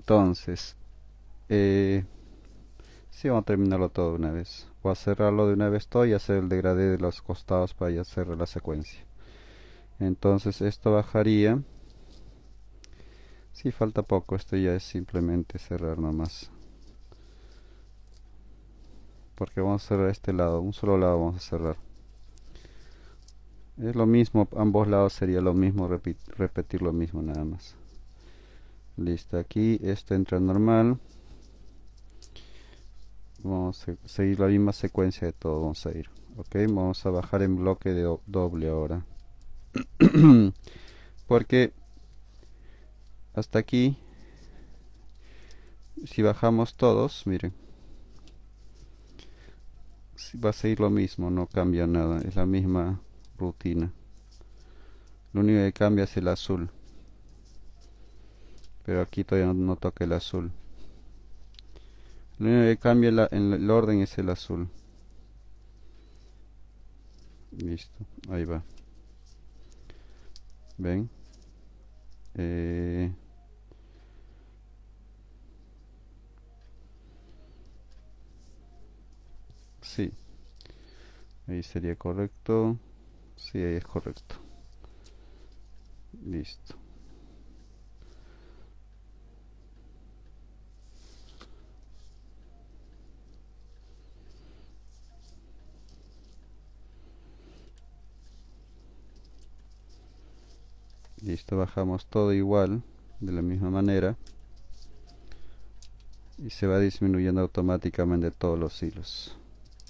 Entonces, sí, vamos a terminarlo todo de una vez. Voy a cerrarlo de una vez todo y hacer el degradé de los costados para ya cerrar la secuencia. Entonces esto bajaría. Sí, falta poco, esto ya es simplemente cerrar nomás. Porque vamos a cerrar este lado, un solo lado vamos a cerrar. Es lo mismo, ambos lados sería lo mismo, repetir lo mismo nada más. Listo, aquí esto entra normal. Vamos a seguir la misma secuencia de todo, vamos a ir. Ok, vamos a bajar en bloque de doble ahora. Porque hasta aquí, si bajamos todos, miren, va a seguir lo mismo, no cambia nada, es la misma rutina. Lo único que cambia es el azul, pero aquí todavía no toca el azul. Lo único que cambia en el orden es el azul. Listo, ahí va. ¿Ven? Eh, sí, ahí sería correcto. Sí, ahí es correcto. Listo. Listo, bajamos todo igual, de la misma manera. Y se va disminuyendo automáticamente todos los hilos.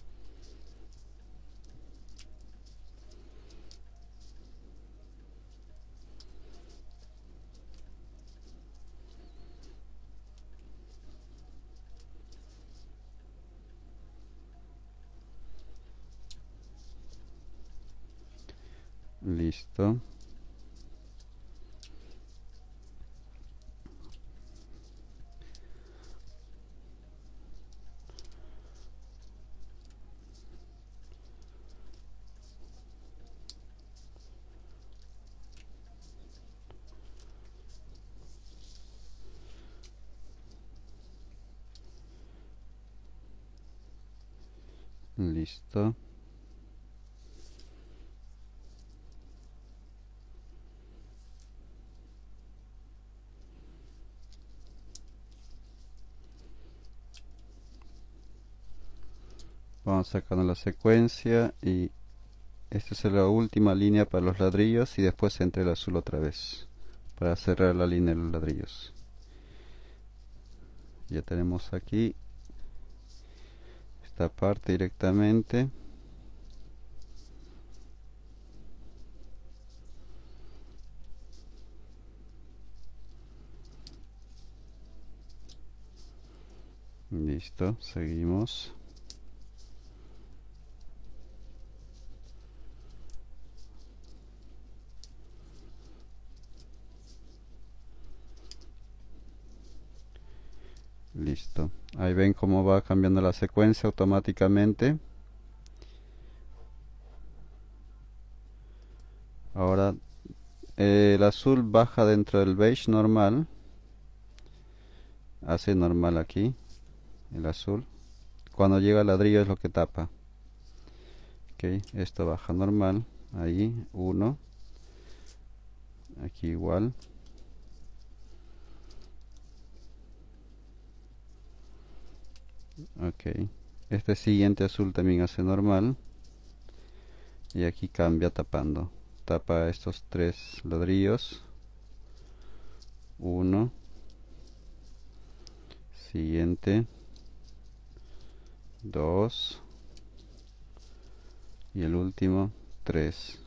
Listo. Listo. Vamos sacando la secuencia y esta es la última línea para los ladrillos y después entra el azul otra vez para cerrar la línea de los ladrillos. Ya tenemos aquí esta parte directamente. Listo, seguimos. Listo. Ahí ven cómo va cambiando la secuencia automáticamente. Ahora el azul baja dentro del beige normal. Hace normal aquí, el azul. Cuando llega al ladrillo es lo que tapa. Ok, esto baja normal. Ahí, uno. Aquí igual. Ok. Este siguiente azul también hace normal. Y aquí cambia tapando. Tapa estos tres ladrillos. Uno. Siguiente. Dos. Y el último, tres.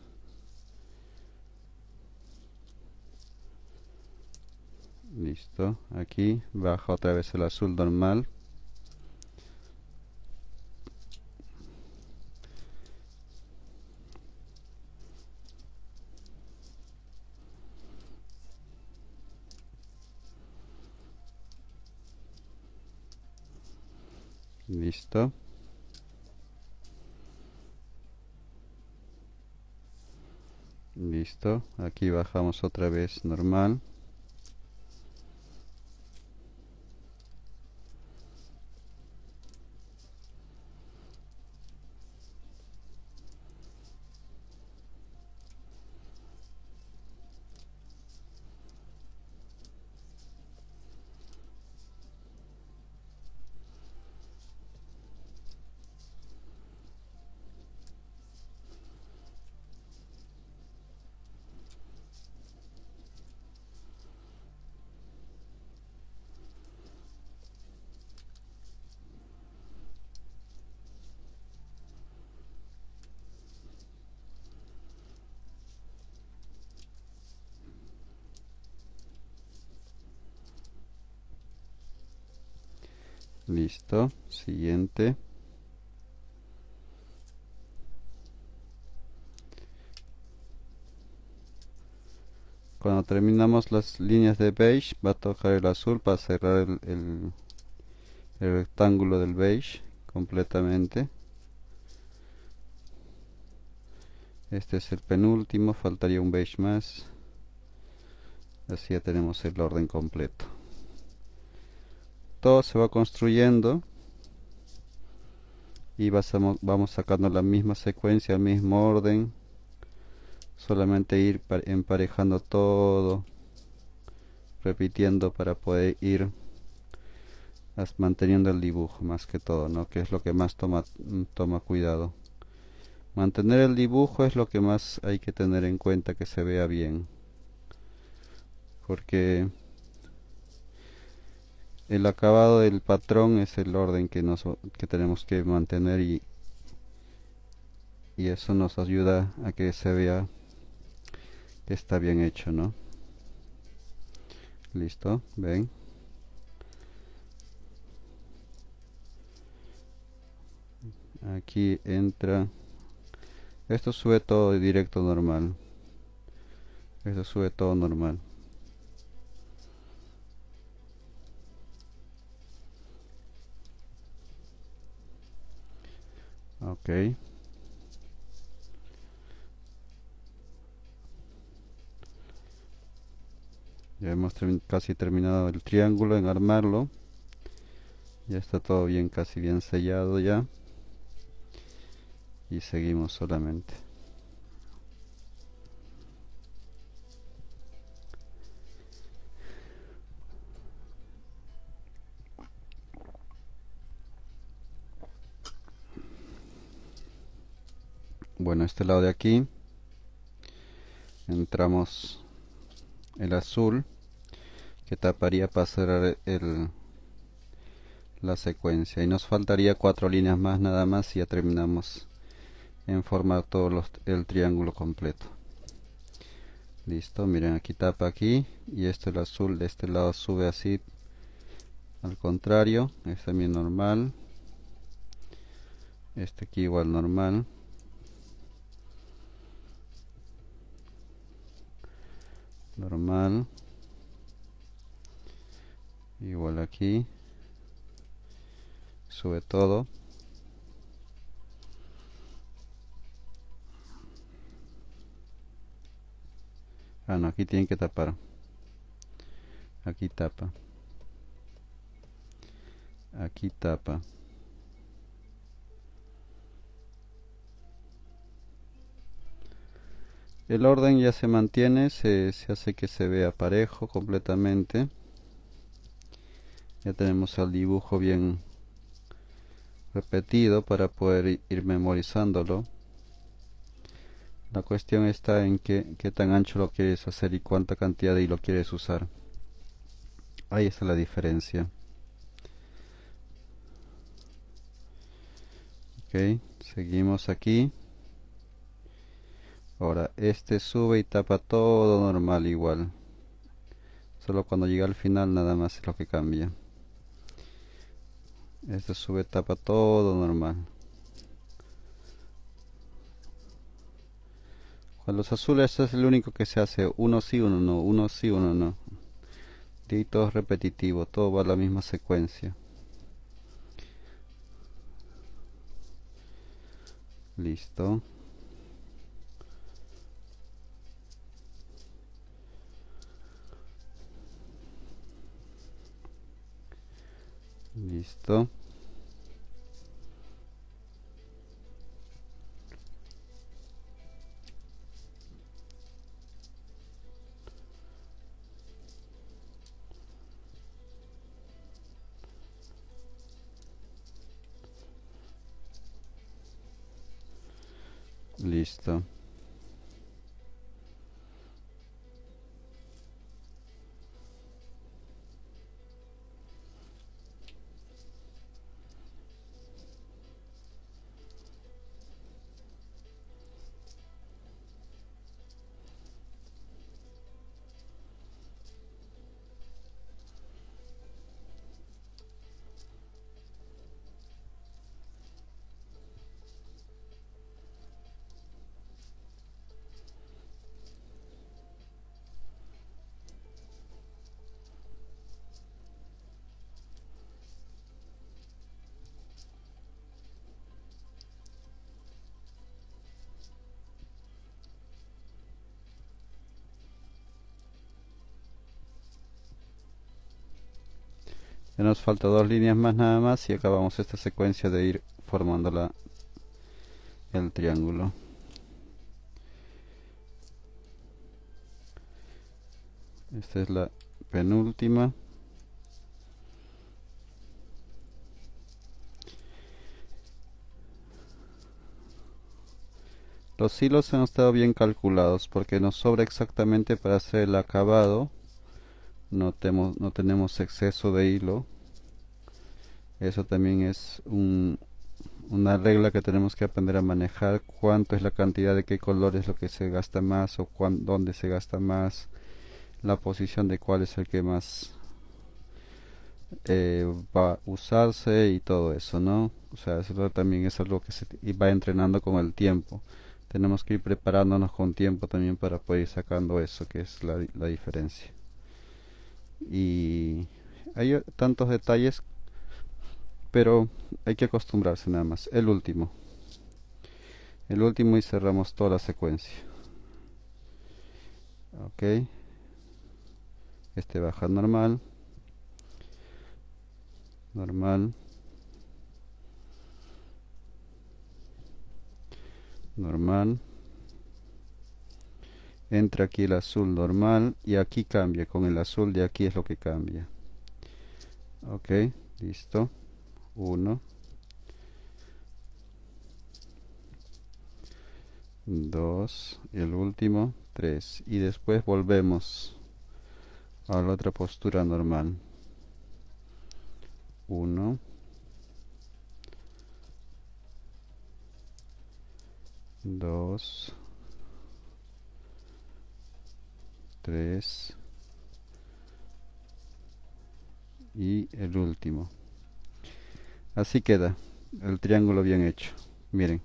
Listo. Aquí baja otra vez el azul normal. Listo. Listo. Aquí bajamos otra vez normal. Listo, siguiente. Cuando terminamos las líneas de beige, va a tocar el azul para cerrar el rectángulo del beige completamente. Este es el penúltimo, faltaría un beige más. Así ya tenemos el orden completo. Todo se va construyendo y vamos sacando la misma secuencia, el mismo orden. Solamente ir emparejando todo, repitiendo para poder ir manteniendo el dibujo más que todo, ¿no? Que es lo que más toma cuidado. Mantener el dibujo es lo que más hay que tener en cuenta, que se vea bien. Porque el acabado del patrón es el orden que tenemos que mantener, y eso nos ayuda a que se vea que está bien hecho, ¿no? Listo, ven. Aquí entra. Esto sube todo directo normal. Esto sube todo normal. Ok. Ya hemos casi terminado el triángulo en armarlo. Ya está todo bien, casi bien sellado ya. Y seguimos solamente. Bueno, este lado de aquí entramos el azul, que taparía para cerrar la secuencia, y nos faltaría 4 líneas más nada más, y ya terminamos en formar todo el triángulo completo. Listo, miren, aquí tapa aquí, y el azul de este lado sube así al contrario, es también normal. Este aquí igual normal. Normal. Igual aquí. Sube todo. Ah, no, aquí tienen que tapar. Aquí tapa. Aquí tapa. El orden ya se mantiene, se hace que se vea parejo completamente. Ya tenemos el dibujo bien repetido para poder ir memorizándolo. La cuestión está en qué tan ancho lo quieres hacer y cuánta cantidad de hilo quieres usar. Ahí está la diferencia. Ok, seguimos aquí. Ahora este sube y tapa todo normal igual. Solo cuando llega al final nada más es lo que cambia. Este sube, tapa todo normal. Con los azules es el único que se hace uno sí, uno no, uno sí, uno no. Y todo es repetitivo, todo va a la misma secuencia. Listo. Listo. Listo. Ya nos falta dos líneas más nada más y acabamos esta secuencia de ir formando el triángulo. Esta es la penúltima. Los hilos han estado bien calculados porque nos sobra exactamente para hacer el acabado. No tenemos exceso de hilo. Eso también es una regla que tenemos que aprender a manejar. Cuánto es la cantidad de qué color es lo que se gasta más o dónde se gasta más. La posición de cuál es el que más va a usarse y todo eso, ¿no? O sea, eso también es algo que se va entrenando con el tiempo. Tenemos que ir preparándonos con tiempo también para poder ir sacando eso, que es la diferencia. Y hay tantos detalles, pero hay que acostumbrarse nada más. El último y cerramos toda la secuencia. Ok, este baja normal, normal, normal. Entra aquí el azul normal y aquí cambia, con el azul de aquí es lo que cambia. Ok, listo. 1, 2 y el último 3 y después volvemos a la otra postura normal. 1, 2, 3 y el último. Así queda el triángulo bien hecho. Miren,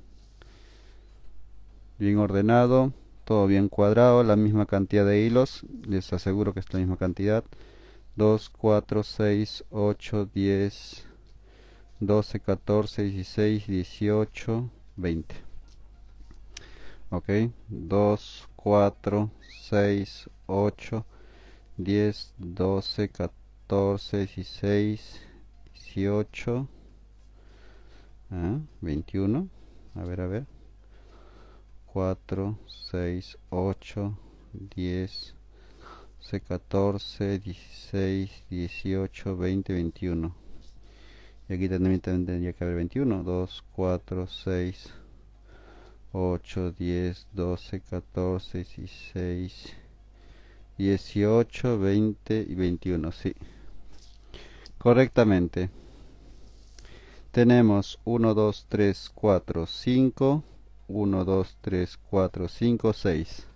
bien ordenado, todo bien cuadrado, la misma cantidad de hilos, les aseguro que es la misma cantidad. 2, 4, 6, 8, 10, 12, 14, 16, 18, 20. Ok, 2, 4, 6, 8, 10, 12, 14, 16, 18, 21. A ver. 4, 6, 8, 10, 14, 16, 18, 20, 21. Y aquí también tendría que haber 21. 2, 4, 6, 8, 10, 12, 14, 16, 18, 20 y 21. Sí, correctamente. Tenemos 1, 2, 3, 4, 5. 1, 2, 3, 4, 5, 6.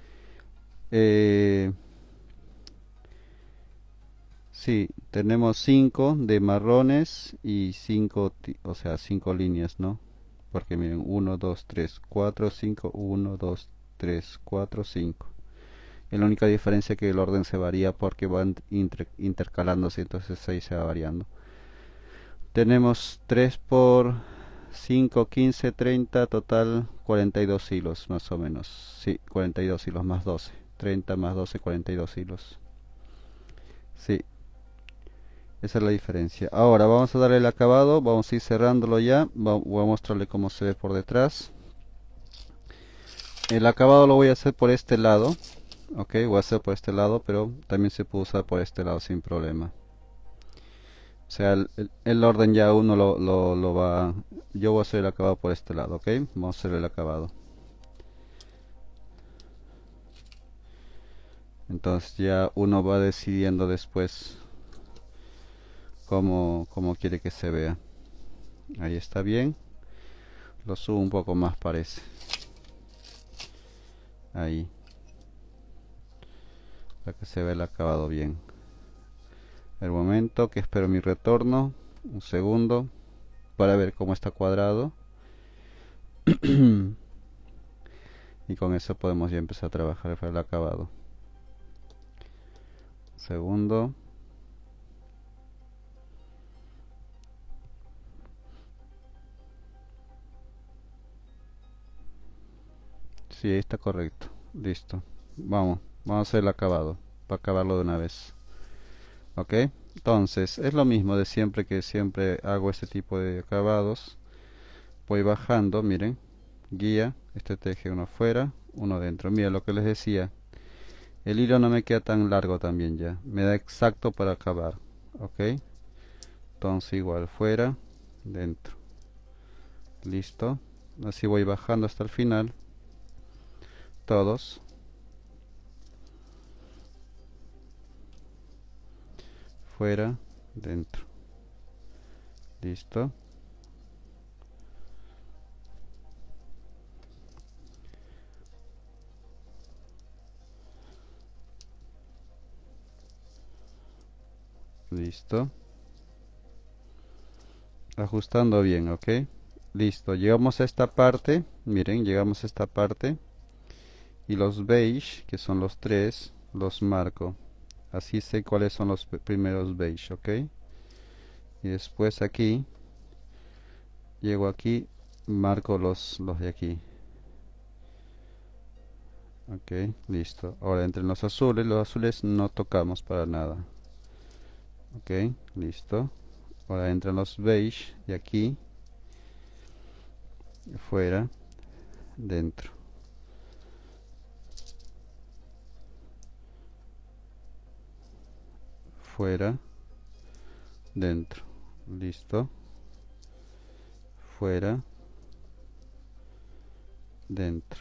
Sí, tenemos 5 de marrones y 5, o sea, 5 líneas, ¿no? Porque miren, 1, 2, 3, 4, 5, 1, 2, 3, 4, 5. Es la única diferencia que el orden se varía porque van intercalándose, entonces ahí se va variando. Tenemos 3 por 5, 15, 30, total 42 hilos más o menos. Sí, 42 hilos más 12. 30 más 12, 42 hilos. Sí, esa es la diferencia. Ahora vamos a darle el acabado, vamos a ir cerrándolo ya. Voy a mostrarle cómo se ve por detrás. El acabado lo voy a hacer por este lado. Ok, voy a hacer por este lado, pero también se puede usar por este lado sin problema. O sea, el orden ya uno lo va... Yo voy a hacer el acabado por este lado, ok. Vamos a hacer el acabado. Entonces ya uno va decidiendo después cómo quiere que se vea. Ahí está bien. Lo subo un poco más parece. Ahí. Para que se vea el acabado bien. El momento que espero mi retorno. Un segundo. Para ver cómo está cuadrado. Y con eso podemos ya empezar a trabajar para el acabado. Segundo. Sí, ahí está correcto. Listo. Vamos a hacer el acabado. Para acabarlo de una vez. Ok. Entonces es lo mismo de siempre, que siempre hago este tipo de acabados. Voy bajando, miren, guía, este teje uno afuera, uno dentro. Mira lo que les decía, el hilo no me queda tan largo también, ya me da exacto para acabar. Ok, entonces igual fuera, dentro, listo. Así voy bajando hasta el final, todos, fuera, dentro, listo, listo, ajustando bien. Ok, listo, llegamos a esta parte, miren, llegamos a esta parte, y los beige, que son los tres, los marco. Así sé cuáles son los primeros beige. Ok, y después aquí, llego aquí, marco los de aquí. Ok, listo. Ahora entre los azules no tocamos para nada. Ok, listo. Ahora entran los beige de aquí, fuera, dentro, fuera, dentro, listo, fuera, dentro.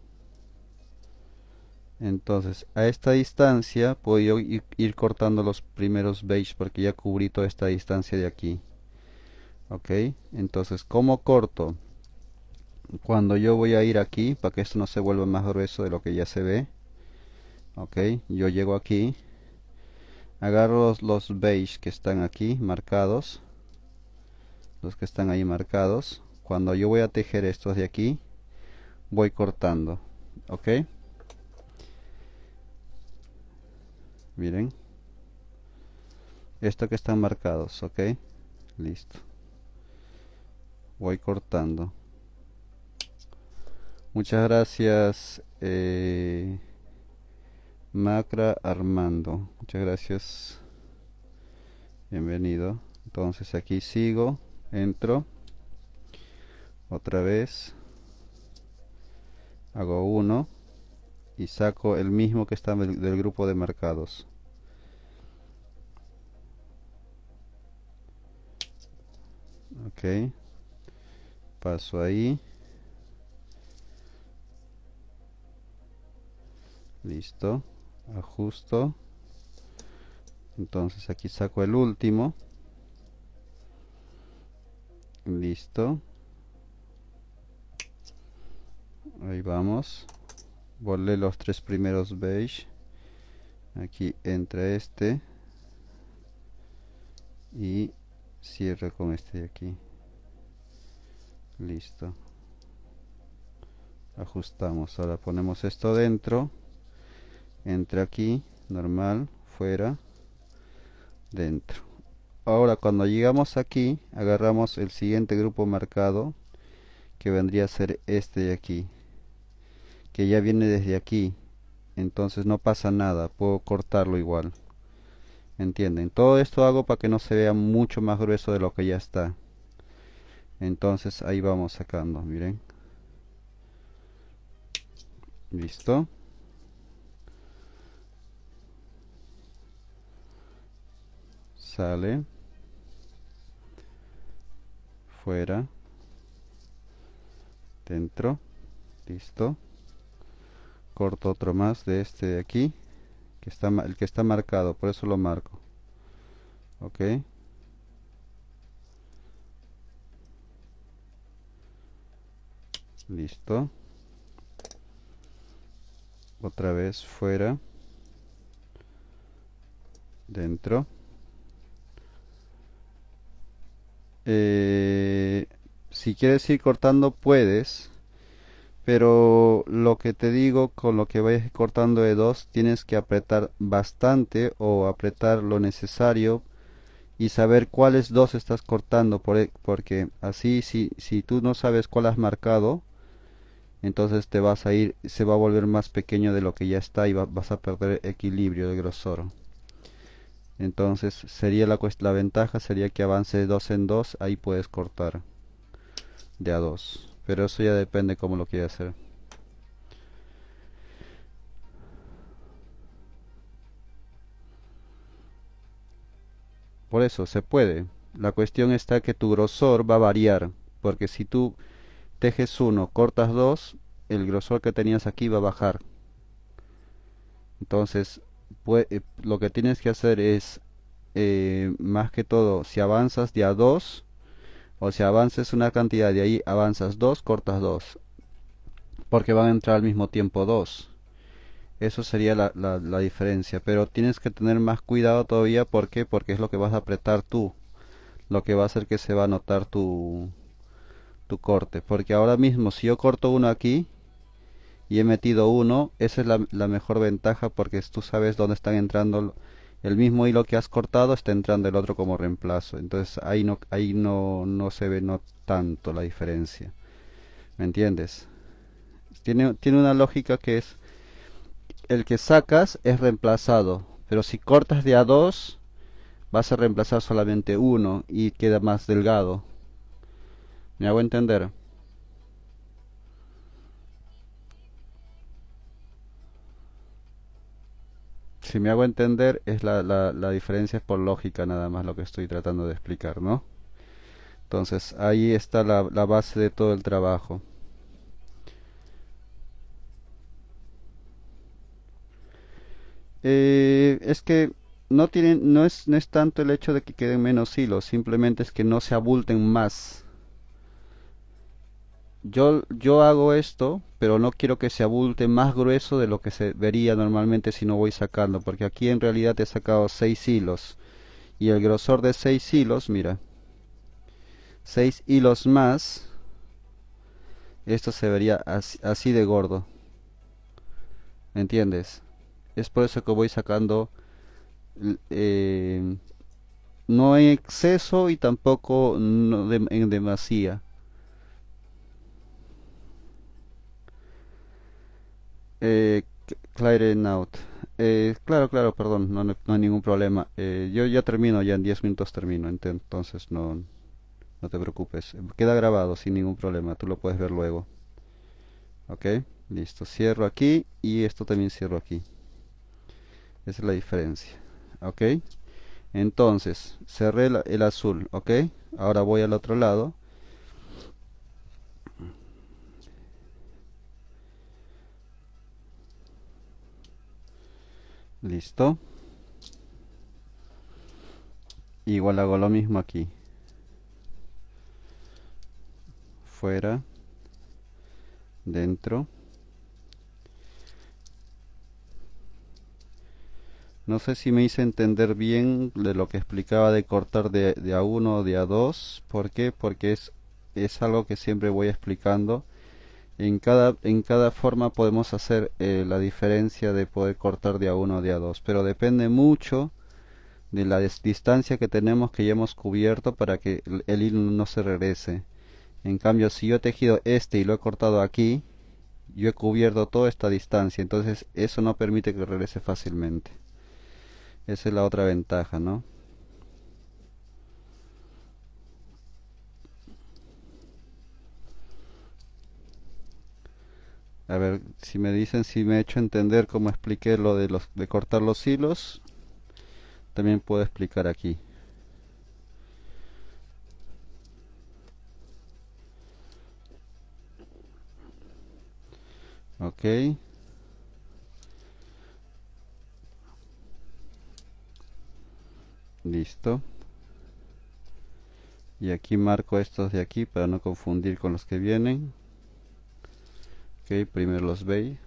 Entonces a esta distancia puedo yo ir cortando los primeros beige, porque ya cubrí toda esta distancia de aquí. Ok, entonces ¿cómo corto? Cuando yo voy a ir aquí, para que esto no se vuelva más grueso de lo que ya se ve. Ok, yo llego aquí, agarro los beige que están aquí marcados, los que están ahí marcados. Cuando yo voy a tejer estos de aquí, voy cortando. Ok, miren, esto que están marcados. Ok, listo, voy cortando. Muchas gracias, Macra Armando, muchas gracias, bienvenido. Entonces aquí sigo, entro otra vez, hago uno y saco el mismo que está del grupo de marcados. Ok, paso ahí, listo, ajusto. Entonces aquí saco el último, listo, ahí vamos. Volé los tres primeros beige, aquí entra este y cierro con este de aquí, listo, ajustamos. Ahora ponemos esto dentro, entre aquí, normal, fuera, dentro. Ahora cuando llegamos aquí, agarramos el siguiente grupo marcado, que vendría a ser este de aquí, que ya viene desde aquí. Entonces no pasa nada, puedo cortarlo igual. ¿Entienden? Todo esto hago para que no se vea mucho más grueso de lo que ya está. Entonces ahí vamos sacando, miren. Listo. Sale. Fuera. Dentro. Listo. Corto otro más de este de aquí, que está, el que está marcado, por eso lo marco. Ok. Listo. Otra vez fuera. Dentro. Si quieres ir cortando puedes, pero lo que te digo, con lo que vayas cortando de dos, tienes que apretar bastante o apretar lo necesario y saber cuáles dos estás cortando, porque así si tú no sabes cuál has marcado, entonces te vas a ir, se va a volver más pequeño de lo que ya está y vas a perder equilibrio de grosor. Entonces sería la ventaja sería que avance de 2 en 2, ahí puedes cortar de a 2, pero eso ya depende cómo lo quieras hacer. Por eso se puede. La cuestión está que tu grosor va a variar, porque si tú tejes uno, cortas dos, el grosor que tenías aquí va a bajar. Entonces, lo que tienes que hacer es, más que todo, si avanzas de a 2, o si avances una cantidad de ahí, avanzas 2, cortas 2, porque van a entrar al mismo tiempo 2. Eso sería la diferencia, pero tienes que tener más cuidado todavía, ¿por qué? Porque es lo que vas a apretar tú, lo que va a hacer que se va a notar tu corte, porque ahora mismo si yo corto uno aquí y he metido uno, esa es la mejor ventaja porque tú sabes dónde están entrando el mismo hilo que has cortado está entrando el otro como reemplazo, entonces ahí no se ve no tanto la diferencia, ¿me entiendes? Tiene una lógica que es el que sacas es reemplazado, pero si cortas de a dos vas a reemplazar solamente uno y queda más delgado. ¿Me hago entender? Si me hago entender, es la diferencia es por lógica nada más lo que estoy tratando de explicar, ¿no? Entonces, ahí está la base de todo el trabajo. Es que no es tanto el hecho de que queden menos hilos, simplemente es que no se abulten más. Yo hago esto, pero no quiero que se abulte más grueso de lo que se vería normalmente si no voy sacando, porque aquí en realidad he sacado 6 hilos y el grosor de 6 hilos, mira, 6 hilos más, esto se vería así de gordo, ¿me entiendes? Es por eso que voy sacando no en exceso y tampoco no en demasía. Clear out. Claro, claro, perdón, no hay ningún problema. Yo ya termino, ya en 10 minutos termino, entonces no te preocupes. Queda grabado sin ningún problema, tú lo puedes ver luego. Ok, listo. Cierro aquí y esto también cierro aquí. Esa es la diferencia. Ok, entonces cerré el azul. Ok, ahora voy al otro lado. Listo. Igual hago lo mismo aquí. Fuera, dentro. No sé si me hice entender bien de lo que explicaba de cortar de a uno o de a dos. ¿Por qué? Porque es algo que siempre voy explicando. En cada forma podemos hacer la diferencia de poder cortar de a uno o de a dos. Pero depende mucho de la distancia que tenemos que ya hemos cubierto para que el hilo no se regrese. En cambio, si yo he tejido este y lo he cortado aquí, yo he cubierto toda esta distancia. Entonces eso no permite que regrese fácilmente. Esa es la otra ventaja, ¿no? A ver, si me dicen si me he hecho entender cómo expliqué lo de cortar los hilos, también puedo explicar aquí. Ok, listo. Y aquí marco estos de aquí para no confundir con los que vienen. Ok, primero los veis.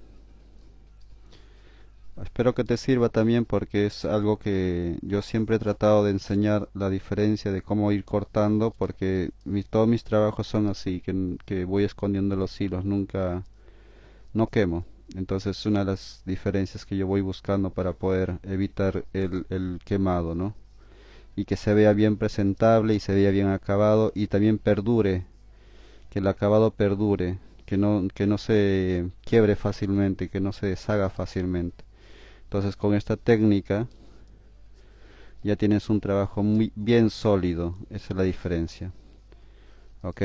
Espero que te sirva también porque es algo que yo siempre he tratado de enseñar la diferencia de cómo ir cortando porque todos mis trabajos son así, que voy escondiendo los hilos, nunca, no quemo. Entonces es una de las diferencias que yo voy buscando para poder evitar el quemado, ¿no? Y que se vea bien presentable y se vea bien acabado y también perdure, que el acabado perdure, que no se quiebre fácilmente, que no se deshaga fácilmente. Entonces con esta técnica ya tienes un trabajo muy bien sólido. Esa es la diferencia. ¿Ok?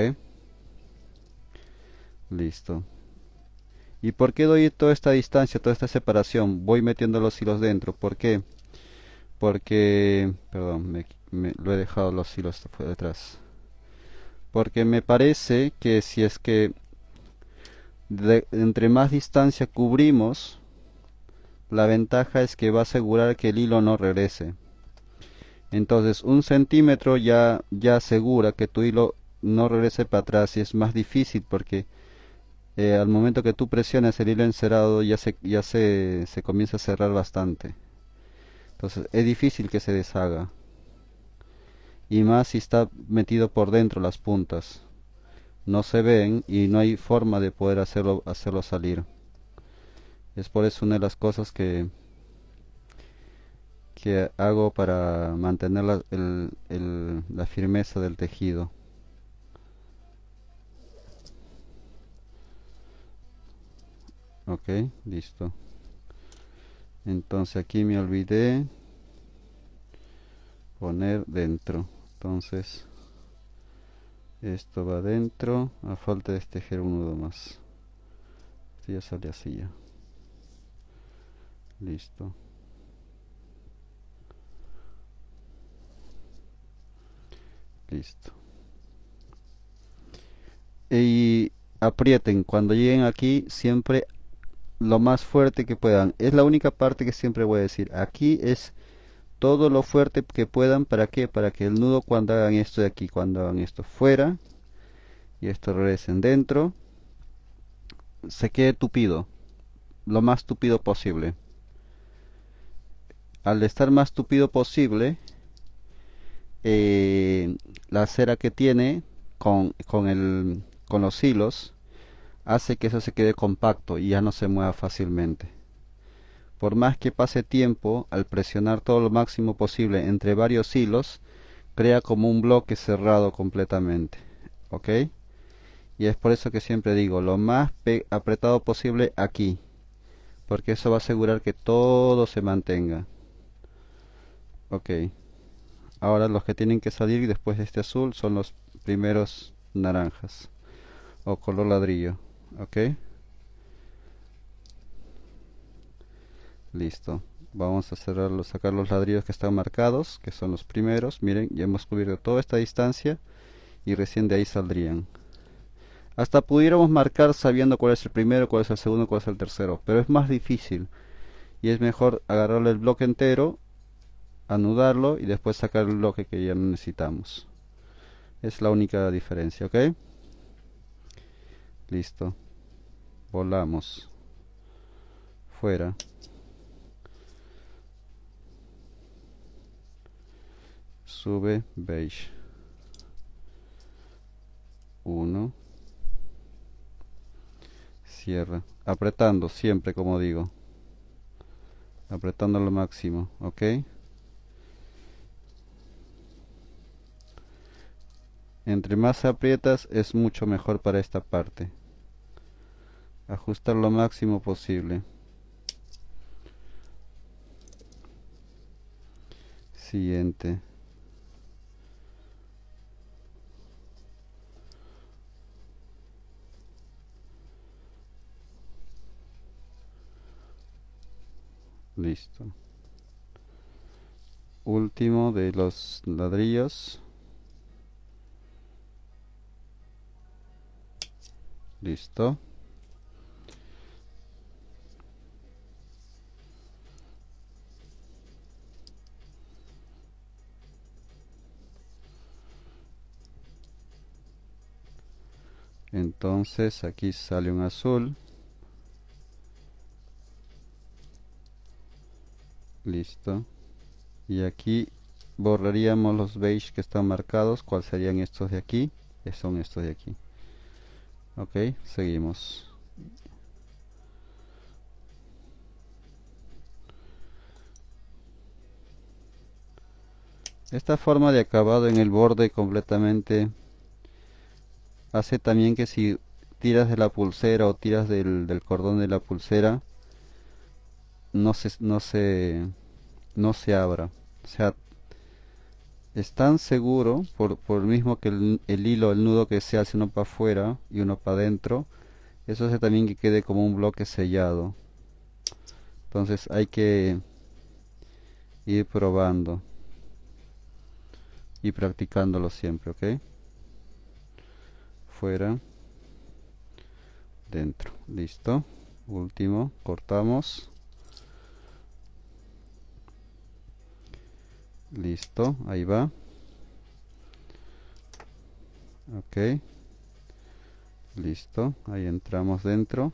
Listo. ¿Y por qué doy toda esta distancia, toda esta separación? Voy metiendo los hilos dentro. ¿Por qué? Porque, perdón, lo he dejado los hilos detrás. Porque me parece que si es que entre más distancia cubrimos, la ventaja es que va a asegurar que el hilo no regrese. Entonces, 1 centímetro ya asegura que tu hilo no regrese para atrás y es más difícil porque al momento que tú presiones el hilo encerado se comienza a cerrar bastante. Entonces, es difícil que se deshaga. Y más si está metido por dentro las puntas. No se ven y no hay forma de poder hacerlo salir. Es por eso una de las cosas que hago para mantener la firmeza del tejido. Ok, listo. Entonces aquí me olvidé poner dentro. Entonces esto va dentro a falta de tejer un nudo más. Esto ya sale así ya. Listo. Listo. Y aprieten cuando lleguen aquí siempre lo más fuerte que puedan. Es la única parte que siempre voy a decir. Aquí es todo lo fuerte que puedan. ¿Para qué? Para que el nudo cuando hagan esto de aquí, cuando hagan esto fuera y esto regresen dentro, se quede tupido, lo más tupido posible. Al estar más tupido posible, la cera que tiene con los hilos hace que eso se quede compacto y ya no se mueva fácilmente. Por más que pase tiempo, al presionar todo lo máximo posible entre varios hilos, crea como un bloque cerrado completamente. ¿Ok? Y es por eso que siempre digo, lo más apretado posible aquí, porque eso va a asegurar que todo se mantenga. Ok, ahora los que tienen que salir después de este azul son los primeros naranjas o color ladrillo. Ok, listo. Vamos a sacar los ladrillos que están marcados, que son los primeros. Miren, ya hemos cubierto toda esta distancia y recién de ahí saldrían. Hasta pudiéramos marcar sabiendo cuál es el primero, cuál es el segundo, cuál es el tercero, pero es más difícil y es mejor agarrarle el bloque entero, anudarlo y después sacar el bloque que ya no necesitamos. Es la única diferencia, ¿ok? Listo. Volamos. Fuera. Sube beige. 1. Cierra. Apretando siempre, como digo. Apretando lo máximo, ¿ok? Entre más aprietas es mucho mejor para esta parte. Ajustar lo máximo posible. Siguiente. Listo. Último de los ladrillos. Listo. Entonces aquí sale un azul. Listo. Y aquí borraríamos los beige que están marcados. ¿Cuáles serían estos de aquí? Son estos de aquí. Ok, seguimos. Esta forma de acabado en el borde completamente hace también que si tiras de la pulsera o tiras del cordón de la pulsera no se abra. O sea, es tan seguro por mismo que el hilo, el nudo que se hace uno para afuera y uno para adentro, eso hace también que quede como un bloque sellado. Entonces hay que ir probando y practicándolo siempre, ¿ok? Fuera, dentro, listo. Último, cortamos, listo, ahí va, ok, listo, ahí entramos dentro.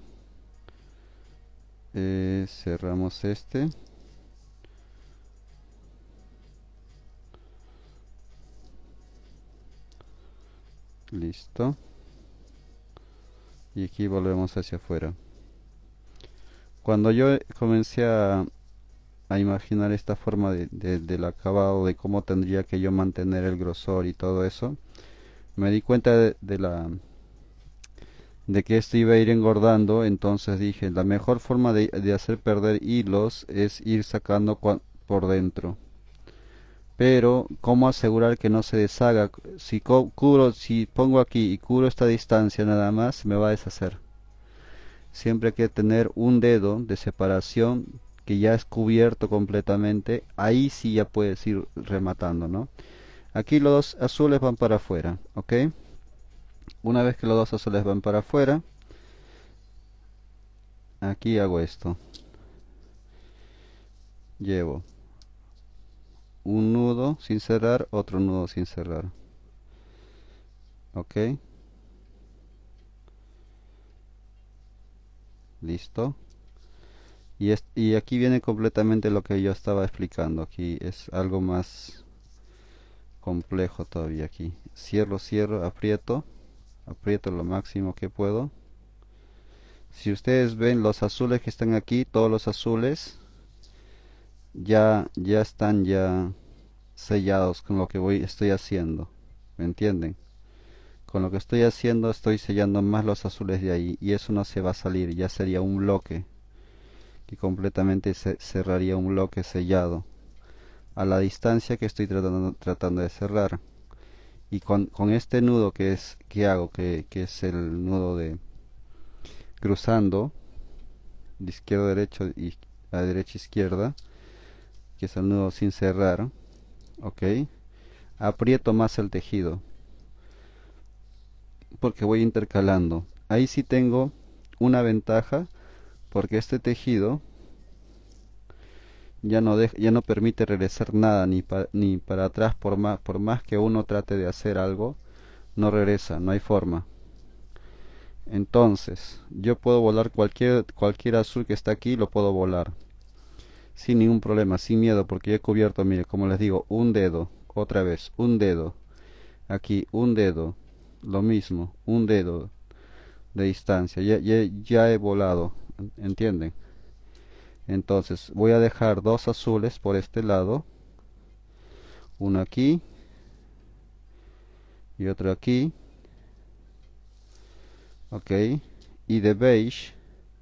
Cerramos este, listo, y aquí volvemos hacia afuera. Cuando yo comencé a imaginar esta forma del acabado, de cómo tendría que yo mantener el grosor y todo eso, me di cuenta de que esto iba a ir engordando. Entonces dije, la mejor forma de hacer perder hilos es ir sacando por dentro. Pero, ¿cómo asegurar que no se deshaga? Si pongo aquí y cubro esta distancia nada más, me va a deshacer. Siempre hay que tener un dedo de separación que ya es cubierto completamente. Ahí sí ya puedes ir rematando, ¿no? Aquí los dos azules van para afuera, ¿ok? Una vez que los dos azules van para afuera, aquí hago esto. Llevo un nudo sin cerrar, otro nudo sin cerrar, ¿ok? Listo. Y aquí viene completamente lo que yo estaba explicando. Aquí es algo más complejo todavía aquí. Cierro, cierro, aprieto, aprieto lo máximo que puedo. Si ustedes ven los azules que están aquí, todos los azules ya están ya sellados con lo que estoy haciendo. ¿Me entienden? Con lo que estoy haciendo estoy sellando más los azules de ahí y eso no se va a salir, ya sería un bloque que completamente cerraría un bloque sellado a la distancia que estoy tratando de cerrar. Y con este nudo que hago, que es el nudo de cruzando de izquierda a derecha y a derecha a izquierda, que es el nudo sin cerrar, ok, aprieto más el tejido porque voy intercalando. Ahí sí tengo una ventaja porque este tejido ya no permite regresar nada ni para atrás por más que uno trate de hacer algo, no regresa, no hay forma. Entonces, yo puedo volar cualquier azul que está aquí, lo puedo volar sin ningún problema, sin miedo, porque he cubierto, mire, como les digo, un dedo, otra vez, un dedo, aquí un dedo, lo mismo, un dedo de distancia, ya he volado, ¿entienden? Entonces, voy a dejar dos azules por este lado, uno aquí y otro aquí, ok, y de beige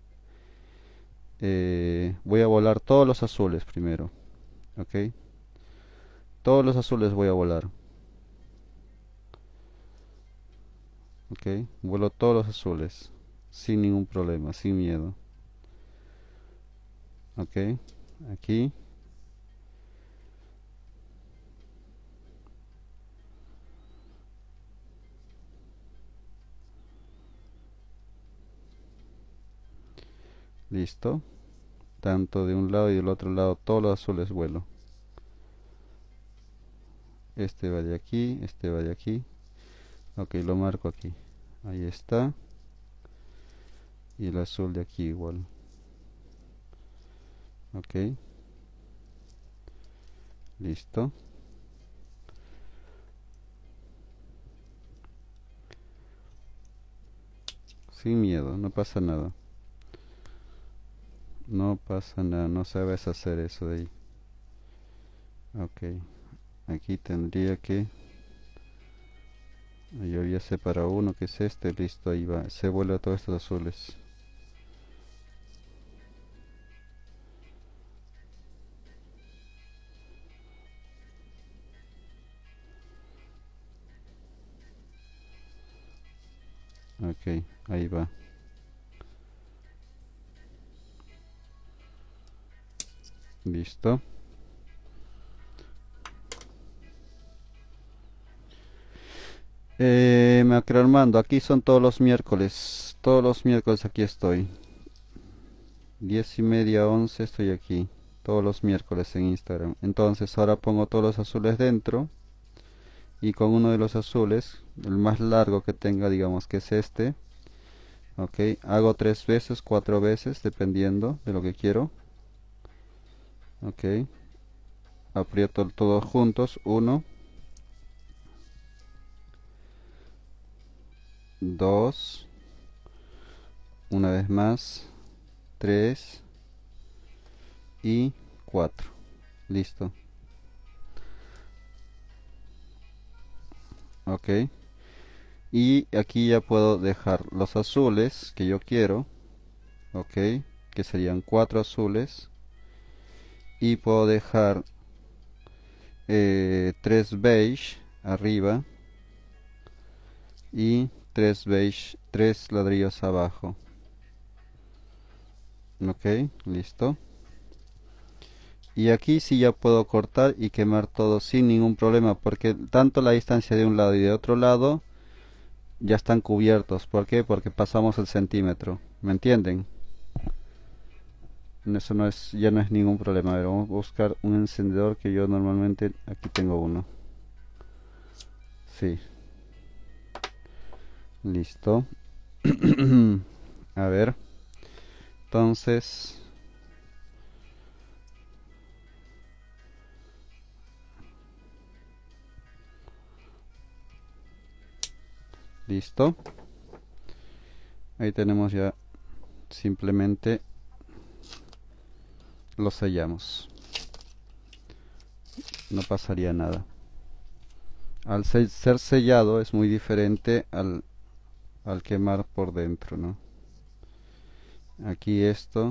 voy a volar todos los azules primero, ok, todos los azules voy a volar, ok, vuelo todos los azules sin ningún problema, sin miedo, ok, aquí, listo, tanto de un lado y del otro lado todos los azules vuelo, este va de aquí, este va de aquí, ok, lo marco aquí, ahí está, y el azul de aquí igual, ok, listo, sin miedo, no pasa nada, no pasa nada, no sabes hacer eso de ahí, ok, aquí tendría que, yo ya sé para uno que es este, listo, ahí va, se vuelve a todos estos azules, Ok, ahí va. Listo. Macroarmando, aquí son todos los miércoles. Todos los miércoles aquí estoy. 10:30, 11 estoy aquí. Todos los miércoles en Instagram. Entonces ahora pongo todos los azules dentro. Y con uno de los azules, el más largo que tenga, digamos que es este. Ok, hago 3 veces, 4 veces, dependiendo de lo que quiero. Ok, aprieto todos juntos. 1, 2, una vez más, 3 y 4. Listo. Ok. Y aquí ya puedo dejar los azules que yo quiero. Ok. Que serían 4 azules. Y puedo dejar 3 beige arriba. Y 3 beige, 3 ladrillos abajo. Ok. Listo. Y aquí sí ya puedo cortar y quemar todo sin ningún problema. Porque tanto la distancia de un lado y de otro lado ya están cubiertos. ¿Por qué? Porque pasamos el centímetro. ¿Me entienden? Eso no es, ya no es ningún problema. A ver, vamos a buscar un encendedor que yo normalmente aquí tengo uno. Sí, listo. A ver, entonces, listo. Ahí tenemos ya, simplemente lo sellamos. No pasaría nada. Al ser sellado es muy diferente al quemar por dentro, ¿no? Aquí esto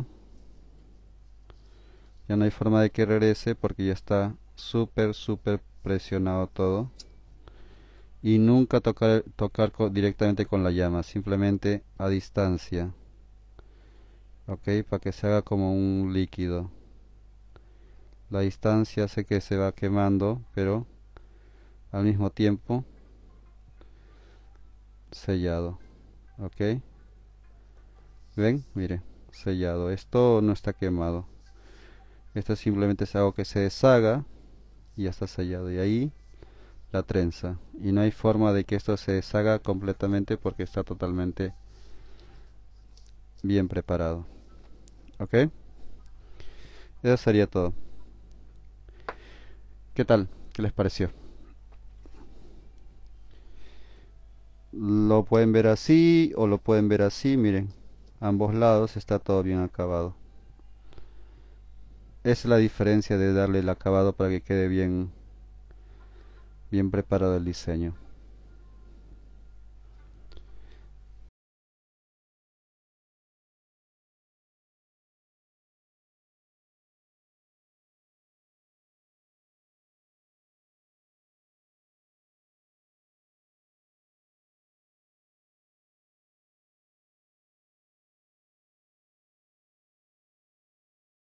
ya no hay forma de que regrese porque ya está súper presionado todo. Y nunca tocar directamente con la llama, simplemente a distancia, ok, para que se haga como un líquido. La distancia hace que se va quemando, pero al mismo tiempo sellado, ok. ¿Ven? Mire, sellado. Esto no está quemado. Esto simplemente es algo que se deshaga y ya está sellado. Y ahí la trenza. Y no hay forma de que esto se deshaga completamente porque está totalmente bien preparado. ¿Ok? Eso sería todo. ¿Qué tal? ¿Qué les pareció? Lo pueden ver así o lo pueden ver así, miren. Ambos lados está todo bien acabado. Esa es la diferencia de darle el acabado para que quede bien, bien preparado el diseño.